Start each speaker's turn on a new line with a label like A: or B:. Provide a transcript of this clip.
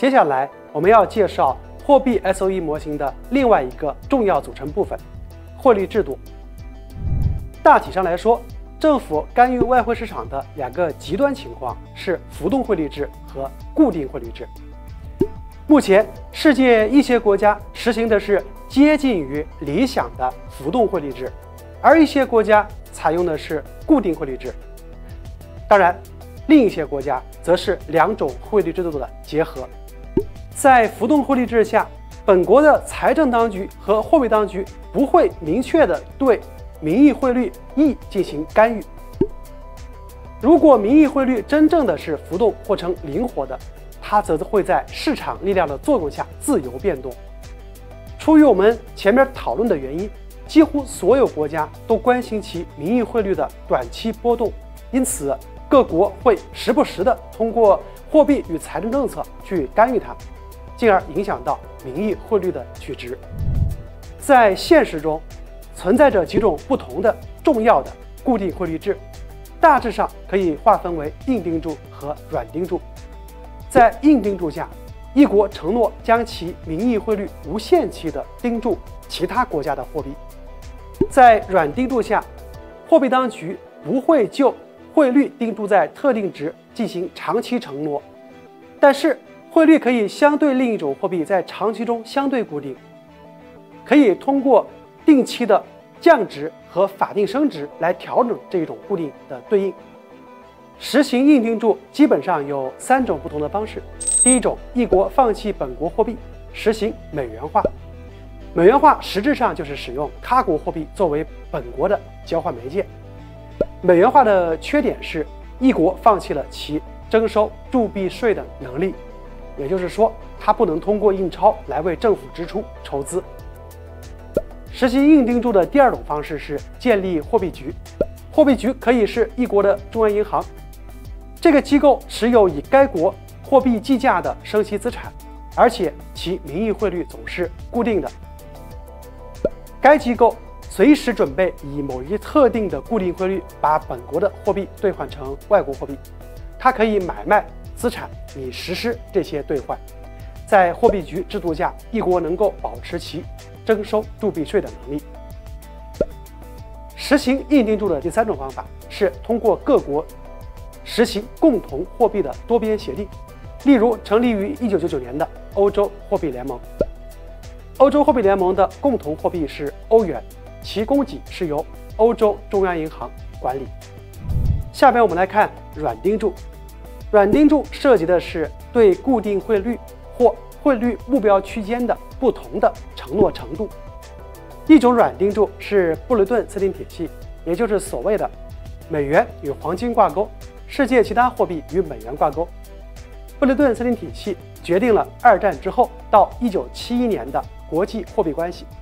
A: 接下来我们要介绍货币 SOE 模型的另外一个重要组成部分——汇率制度。大体上来说，政府干预外汇市场的两个极端情况是浮动汇率制和固定汇率制。目前，世界一些国家实行的是接近于理想的浮动汇率制，而一些国家采用的是固定汇率制。当然，另一些国家则是两种汇率制度的结合。在浮动汇率制下，本国的财政当局和货币当局不会明确地对名义汇率 E 进行干预。如果名义汇率真正的是浮动或成灵活的，它则会在市场力量的作用下自由变动。出于我们前面讨论的原因，几乎所有国家都关心其名义汇率的短期波动，因此各国会时不时地通过货币与财政政策去干预它，进而影响到名义汇率的取值。在现实中，存在着几种不同的重要的固定汇率制，大致上可以划分为硬钉柱和软钉柱。在硬钉柱下，一国承诺将其名义汇率无限期地钉住其他国家的货币。在软钉柱下，货币当局不会就汇率钉住在特定值进行长期承诺，但是汇率可以相对另一种货币在长期中相对固定，可以通过定期的降值和法定升值来调整这种固定的对应。实行硬钉柱基本上有3种不同的方式。第一种，一国放弃本国货币，实行美元化。美元化实质上就是使用他国货币作为本国的交换媒介。美元化的缺点是，一国放弃了其征收铸币税的能力，也就是说，它不能通过印钞来为政府支出筹资。实行硬钉柱的第二种方式是建立货币局。货币局可以是一国的中央银行，这个机构持有以该国货币计价的生息资产，而且其名义汇率总是固定的。该机构随时准备以某一特定的固定汇率把本国的货币兑换成外国货币，它可以买卖资产以实施这些兑换。在货币局制度下，一国能够保持其征收铸币税的能力。实行硬钉柱的第3种方法是通过各国实行共同货币的多边协定，例如成立于1999年的欧洲货币联盟。欧洲货币联盟的共同货币是欧元，其供给是由欧洲中央银行管理。下边我们来看软钉柱。软钉柱涉及的是对固定汇率或汇率目标区间的不同的承诺程度。一种软钉柱是布雷顿森林体系，也就是所谓的美元与黄金挂钩，世界其他货币与美元挂钩。布雷顿森林体系决定了2战之后到1971年的国际货币关系。